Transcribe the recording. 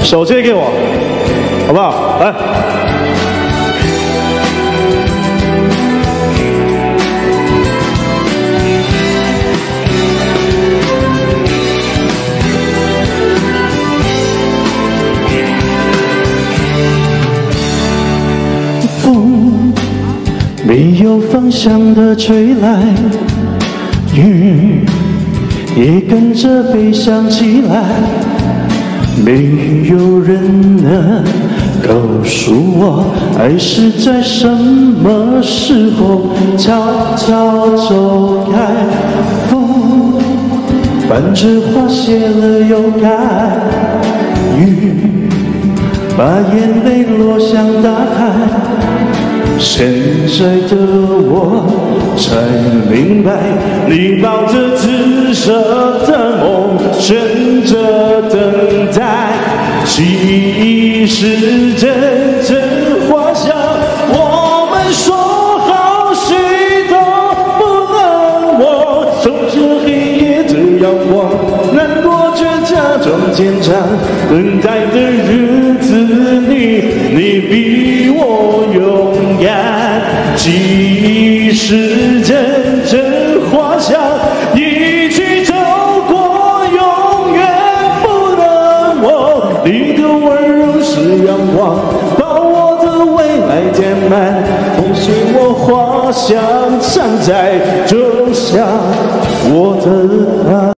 手借给我，好不好？来。风没有方向的吹来，雨也跟着悲伤起来。没有人能告诉我，爱是在什么时候悄悄走开。风伴着花谢了又开，雨把眼泪落向大海。现在的我才明白，你抱着紫色的梦，选择等待。其实真正花香，我们说好许多不能忘。守着黑夜的阳光，难过却假装坚强。等待的日子里，你比我勇敢。即使真正花香，一起走过，永远不能忘。你的温柔是阳光，把我的未来填满。同时我花香常在，就像我的爱。